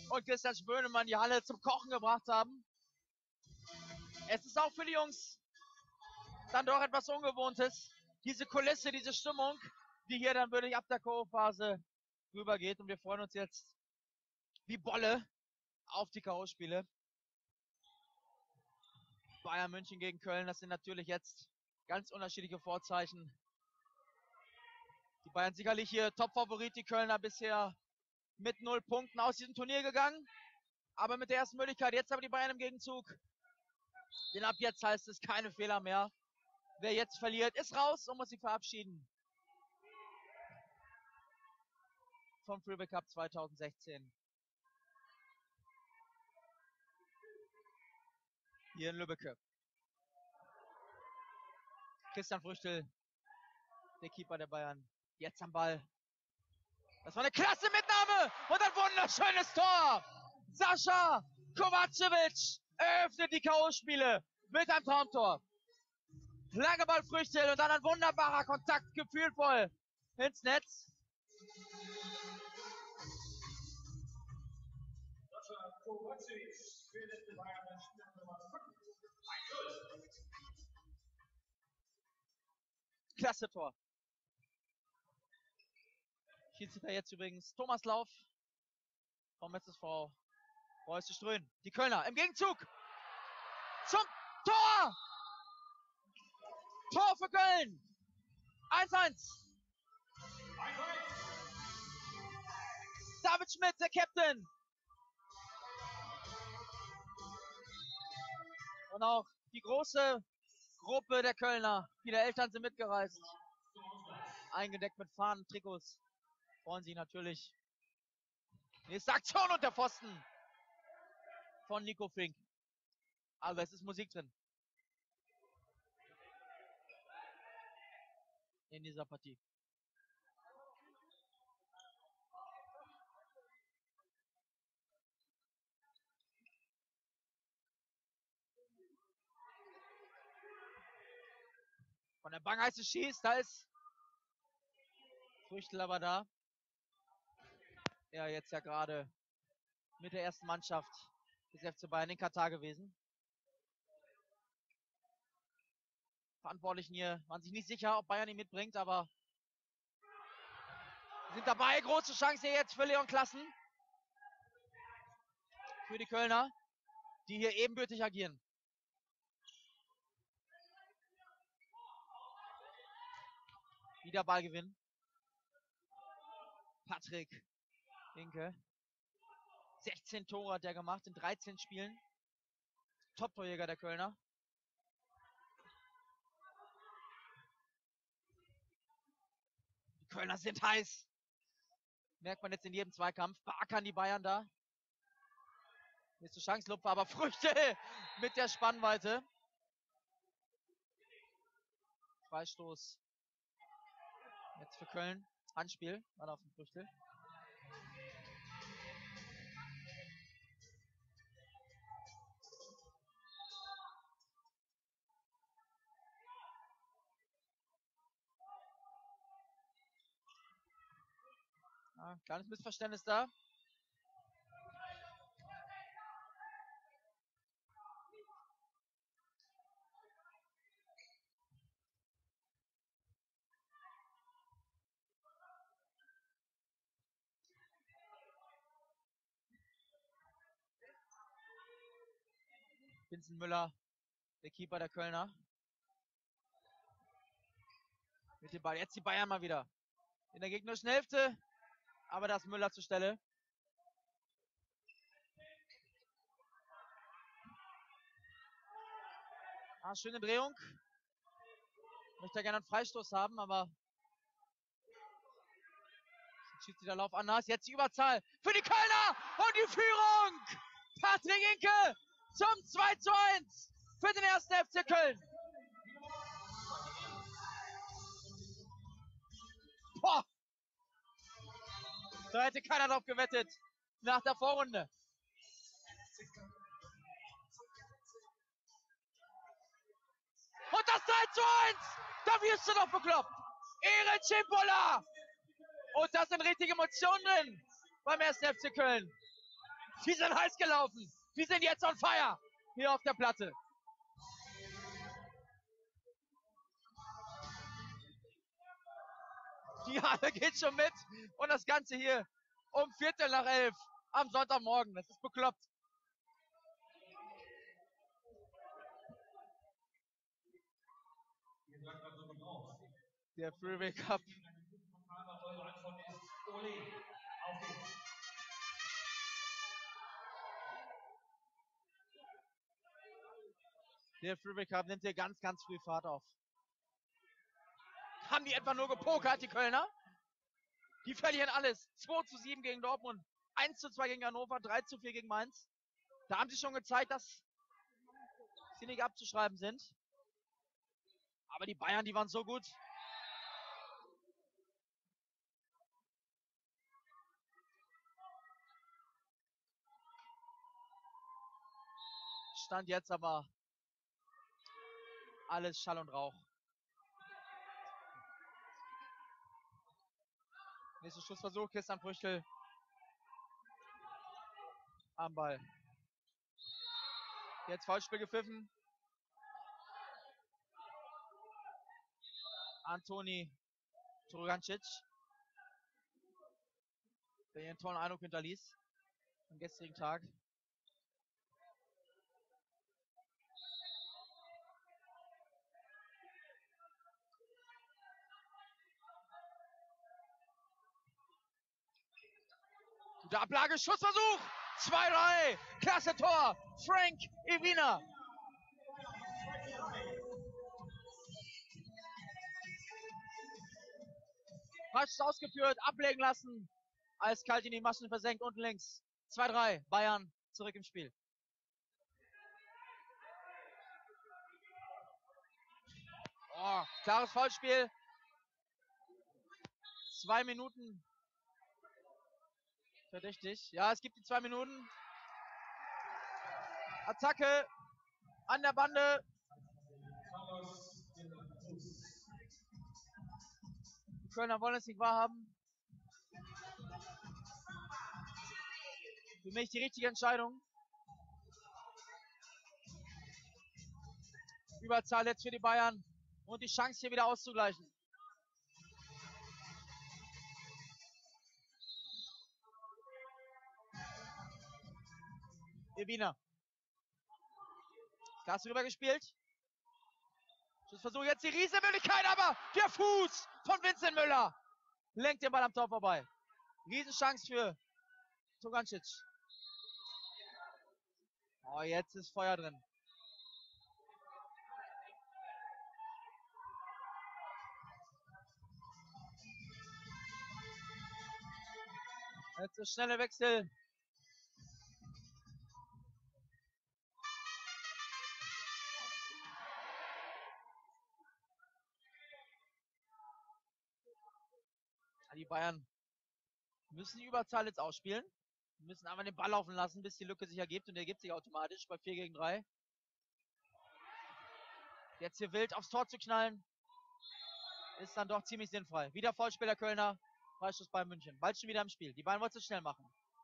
und Christian Spönemann die Halle zum Kochen gebracht haben. Es ist auch für die Jungs dann doch etwas Ungewohntes. Diese Kulisse, diese Stimmung, die hier dann wirklich ab der K.O.-Phase rübergeht. Und wir freuen uns jetzt wie Bolle auf die K.O.-Spiele. Bayern München gegen Köln, das sind natürlich jetzt ganz unterschiedliche Vorzeichen. Die Bayern sicherlich hier Top-Favorit, die Kölner bisher mit 0 Punkten aus diesem Turnier gegangen. Aber mit der ersten Möglichkeit, jetzt aber die Bayern im Gegenzug. Denn ab jetzt heißt es keine Fehler mehr. Wer jetzt verliert, ist raus und muss sich verabschieden vom Freeway Cup 2016. Hier in Lübbecke. Christian Früchtel, der Keeper der Bayern, jetzt am Ball. Das war eine klasse Mitnahme und ein wunderschönes Tor. Sascha Kovacevic eröffnet die K.O.-Spiele mit einem Traumtor. Lange Ball Früchtel und dann ein wunderbarer Kontakt, gefühlvoll ins Netz. Sascha Kovacevic findet den Bayern den Spieler Nummer 5. Klasse Tor. Schiedsrichter jetzt übrigens Thomas Lauf vom SSV Preuße Ströhen. Die Kölner im Gegenzug zum Tor! Tor für Köln! 1-1. David Schmidt, der Captain. Und auch die große Gruppe der Kölner. Viele Eltern sind mitgereist. Eingedeckt mit Fahnen, Trikots. Freuen sich natürlich. Nächste Aktion unter Pfosten von Nico Fink. Aber es ist Musik drin. In dieser Partie. Von der Bank heißt es schießt, da ist Früchtel aber da. Ja, jetzt ja gerade mit der ersten Mannschaft des FC Bayern in Katar gewesen. Verantwortlichen hier waren sich nicht sicher, ob Bayern ihn mitbringt, aber sind dabei. Große Chance jetzt für Leon Klassen. Für die Kölner, die hier ebenbürtig agieren. Wieder Ballgewinn. Patrick Inke. 16 Tore hat er gemacht in 13 Spielen. Top-Torjäger der Kölner. Die Kölner sind heiß. Merkt man jetzt in jedem Zweikampf. Beackern die Bayern da. Nächste Chance, Lupfer, aber Früchte mit der Spannweite. Freistoß. Jetzt für Köln. Handspiel. War auf den Früchte. Ja, kleines Missverständnis da. Vincent Müller, der Keeper der Kölner. Mit dem Ball. Jetzt die Bayern mal wieder. In der gegnerischen Hälfte. Aber da ist Müller zur Stelle. Ah, schöne Drehung. Möchte gerne einen Freistoß haben, aber schießt der Lauf anders. Jetzt die Überzahl für die Kölner und die Führung. Patrick Inke zum 2:1 für den 1. FC Köln. Boah. Da hätte keiner drauf gewettet nach der Vorrunde. Und das 3:1. Da wirst du doch bekloppt. Eren Cimbola. Und da sind richtige Emotionen drin beim 1. FC Köln. Die sind heiß gelaufen. Die sind jetzt on fire. Hier auf der Platte. Die Halle geht schon mit. Und das Ganze hier um 11:15 am Sonntagmorgen. Das ist bekloppt. Hier sagt man so genau. Der Freeway Cup. Eure Antwort ist Ole. Auf geht's. Der Freeway Cup nimmt hier ganz, ganz früh Fahrt auf. Haben die etwa nur gepokert, die Kölner? Die verlieren alles. 2:7 gegen Dortmund, 1:2 gegen Hannover, 3:4 gegen Mainz. Da haben sie schon gezeigt, dass sie nicht abzuschreiben sind. Aber die Bayern, die waren so gut. Stand jetzt aber alles Schall und Rauch. Nächster Schussversuch, Christian Früchtel am Ball. Jetzt Foulspiel gepfiffen. Antoni Trugancic, der hier einen tollen Eindruck hinterließ am gestrigen Tag. Gute Ablage, Schussversuch! 2-3, klasse Tor, Frank Iwina. Falsch ausgeführt, ablegen lassen. Eiskalt in die Maschen versenkt, unten links. 2-3, Bayern zurück im Spiel. Oh, klares Foulspiel. 2 Minuten. Verdächtig. Ja, es gibt die 2 Minuten. Attacke an der Bande. Die Kölner wollen es nicht wahrhaben. Für mich die richtige Entscheidung. Überzahl jetzt für die Bayern und die Chance hier wieder auszugleichen. Iwina. Klasse rübergespielt. Schussversuch, jetzt die Riesenmöglichkeit, aber der Fuß von Vincent Müller lenkt den Ball am Tor vorbei. Riesenchance für Trugancic. Oh, jetzt ist Feuer drin. Jetzt ist schnelle Wechsel. Die Bayern müssen die Überzahl jetzt ausspielen. Müssen einfach den Ball laufen lassen, bis die Lücke sich ergibt. Und der ergibt sich automatisch bei 4 gegen 3. Jetzt hier wild aufs Tor zu knallen, ist dann doch ziemlich sinnfrei. Wieder Foulspieler Kölner, Freistoß bei München. Bald schon wieder im Spiel. Die Bayern wollen es schnell machen.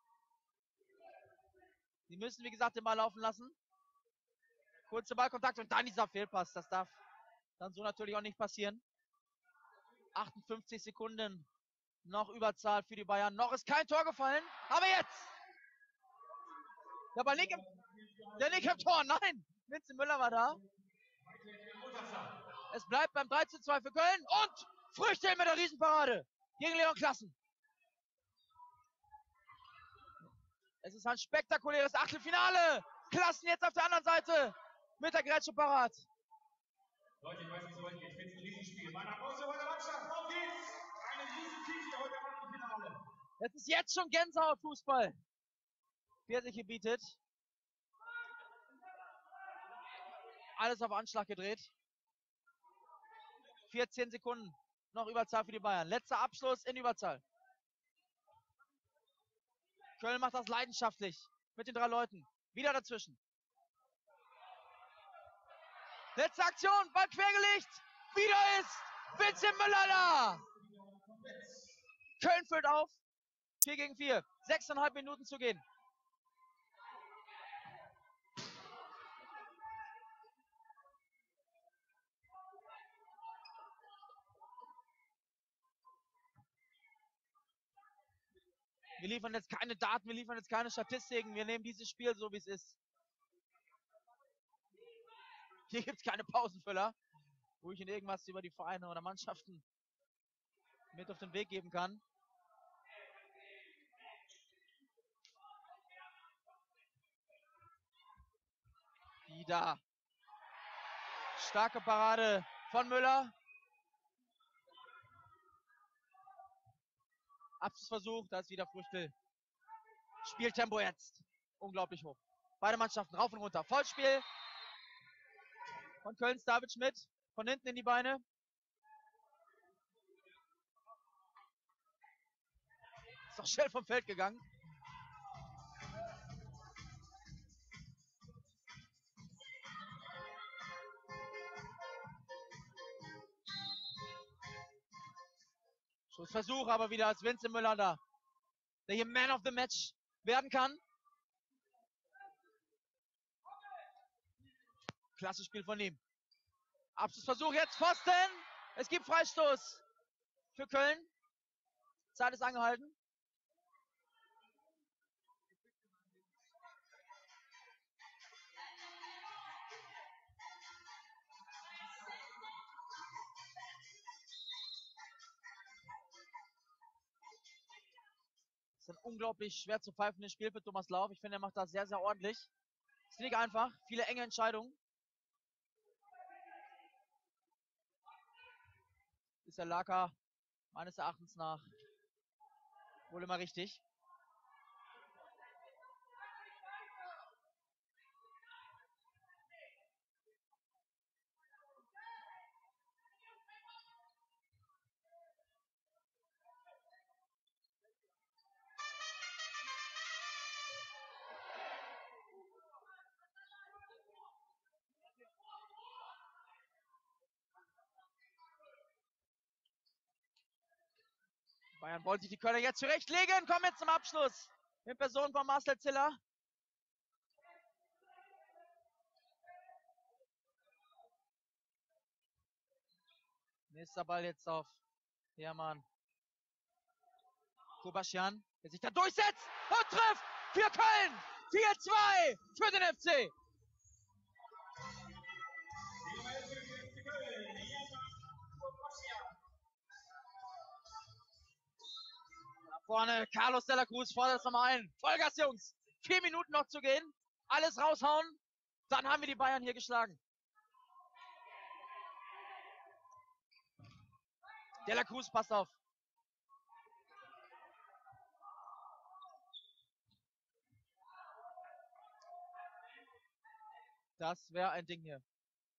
Sie müssen, wie gesagt, den Ball laufen lassen. Kurze Ballkontakt und dann dieser Fehlpass. Das darf dann so natürlich auch nicht passieren. 58 Sekunden noch Überzahl für die Bayern. Noch ist kein Tor gefallen. Aber jetzt! Der Ball nicht im Tor. Nein! Vincent Müller war da. Es bleibt beim 3:2 für Köln. Und Früchtel mit der Riesenparade gegen Leon Klassen. Es ist ein spektakuläres Achtelfinale. Klassen jetzt auf der anderen Seite mit der Grätsche parat. Leute, ich weiß nicht, so weit geht. Ich finde es ein Riesenspiel. Meine Applaus für eure Mannschaft. Auf geht's! Eine Riesengeschichte heute im Achtelfinale. Es ist jetzt schon Gänsehaut-Fußball, der sich hier bietet. Alles auf Anschlag gedreht. 14 Sekunden noch Überzahl für die Bayern. Letzter Abschluss in Überzahl. Köln macht das leidenschaftlich mit den 3 Leuten. Wieder dazwischen. Letzte Aktion, Ball quergelegt. Wieder ist Vincent Müller da. Köln führt auf. 4 gegen 4. 6,5 Minuten zu gehen. Wir liefern jetzt keine Daten, wir liefern jetzt keine Statistiken. Wir nehmen dieses Spiel so, wie es ist. Hier gibt es keine Pausenfüller, wo ich Ihnen irgendwas über die Vereine oder Mannschaften mit auf den Weg geben kann. Wieder. Starke Parade von Müller. Abschlussversuch, da ist wieder Früchtel. Spieltempo jetzt. Unglaublich hoch. Beide Mannschaften rauf und runter. Vollspiel von Kölns David Schmidt. Von hinten in die Beine. Ist doch schnell vom Feld gegangen. Schussversuch, aber wieder als Vincent Müller da, der hier Man of the Match werden kann. Klasse Spiel von ihm. Abschlussversuch jetzt, Pfosten. Es gibt Freistoß für Köln. Zeit ist angehalten. Das ist ein unglaublich schwer zu pfeifendes Spiel für Thomas Lauf. Ich finde, er macht das sehr, sehr ordentlich. Ist nicht einfach. Viele enge Entscheidungen. Ist der Laka meines Erachtens nach wohl immer richtig. Bayern wollte sich die Kölner jetzt zurechtlegen. Kommen jetzt zum Abschluss. In Person von Marcel Ziller. Nächster Ball jetzt auf Hermann Kubaschian, der sich da durchsetzt und trifft für Köln. 4-2 für den FC. Da vorne Carlos de la Cruz fordert das nochmal ein. Vollgas, Jungs. 4 Minuten noch zu gehen. Alles raushauen. Dann haben wir die Bayern hier geschlagen. De la Cruz, passt auf. Das wäre ein Ding hier.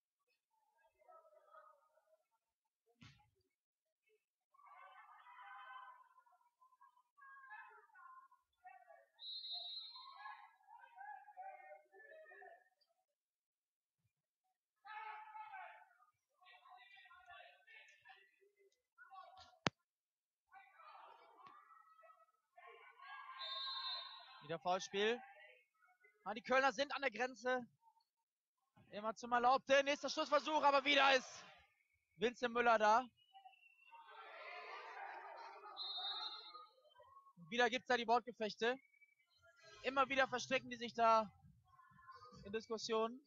Wieder Foulspiel. Die Kölner sind an der Grenze. Immer zum Erlaubten. Nächster Schussversuch, aber wieder ist Vincent Müller da. Und wieder gibt es da die Wortgefechte. Immer wieder verstricken die sich da in Diskussionen.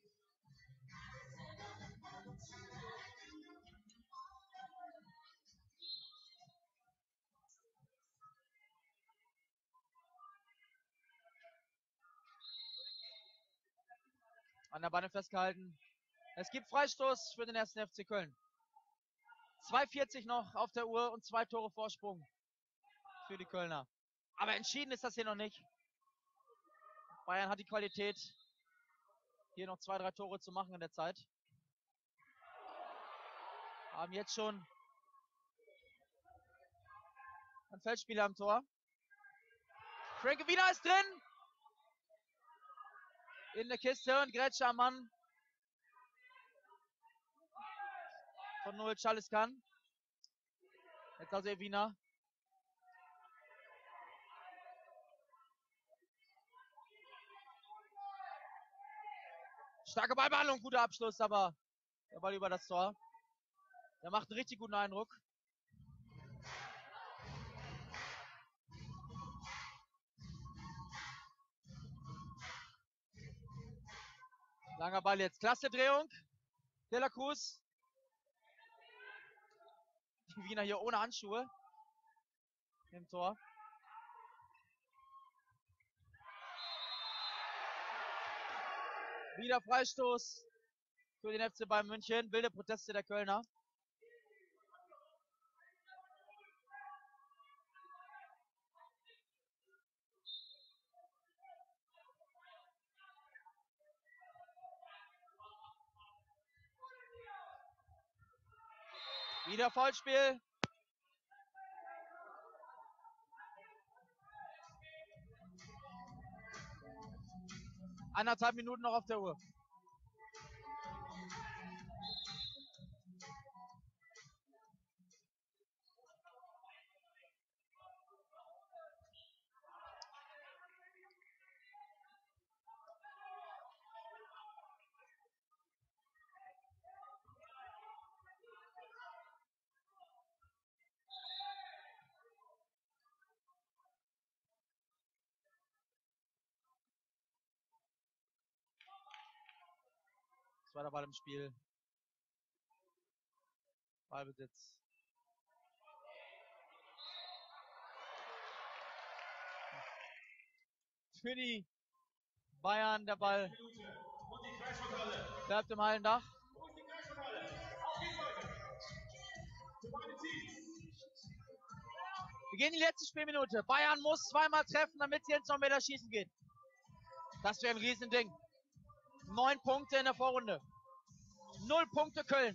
An der Beine festgehalten. Es gibt Freistoß für den 1. FC Köln. 2:40 noch auf der Uhr und 2 Tore Vorsprung für die Kölner. Aber entschieden ist das hier noch nicht. Bayern hat die Qualität, hier noch 2, 3 Tore zu machen in der Zeit. Haben jetzt schon einen Feldspieler am Tor. Frankie Wiener ist drin. In der Kiste und Grätsche am Mann von Noel Chaliskan. Jetzt also Wiener. Starke Ballbehandlung, guter Abschluss, aber der Ball über das Tor. Der macht einen richtig guten Eindruck. Langer Ball jetzt. Klasse Drehung. De la Cruz. Die Wiener hier ohne Handschuhe. Im Tor. Wieder Freistoß für den FC Bayern München. Wilde Proteste der Kölner. Wieder Foulspiel. Anderthalb Minuten noch auf der Uhr. Zweiter Ball im Spiel. Ballbesitz. Für die Bayern der Ball bleibt im Hallendach. Wir gehen in die letzte Spielminute. Bayern muss zweimal treffen, damit sie ins Elfmeterschießen gehen. Das wäre ein Riesending. 9 Punkte in der Vorrunde. 0 Punkte Köln.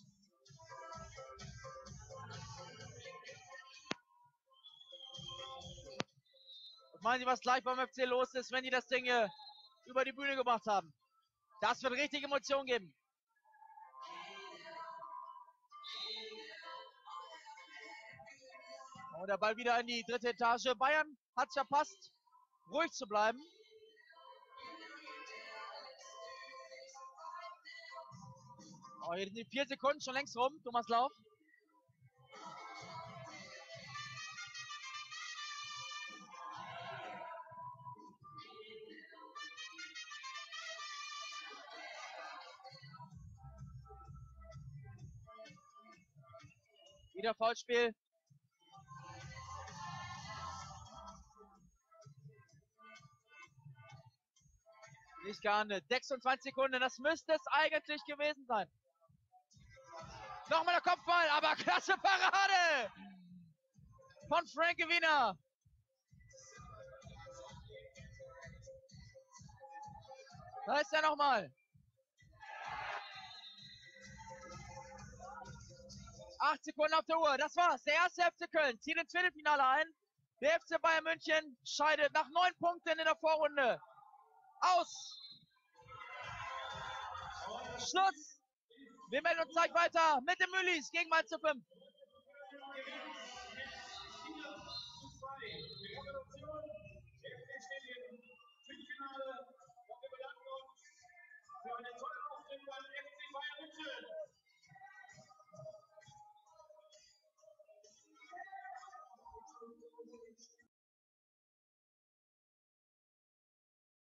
Und meinen Sie, was gleich beim FC los ist, wenn die das Ding hier über die Bühne gebracht haben? Das wird richtig Emotionen geben. Und der Ball wieder in die dritte Etage. Bayern hat es verpasst, ruhig zu bleiben. Oh, hier sind die 4 Sekunden schon längst rum. Thomas Lauf. Wieder Foulspiel. Nicht geahndet. 26 Sekunden, das müsste es eigentlich gewesen sein. Nochmal der Kopfball, aber klasse Parade von Frankie Wiener. Da ist er nochmal. 8 Sekunden auf der Uhr, das war's. Der erste FC Köln zieht ins Viertelfinale ein. Der FC Bayern München scheidet nach 9 Punkten in der Vorrunde aus. Schluss. Wir melden uns gleich weiter mit den Mühlis gegen Mainz 05.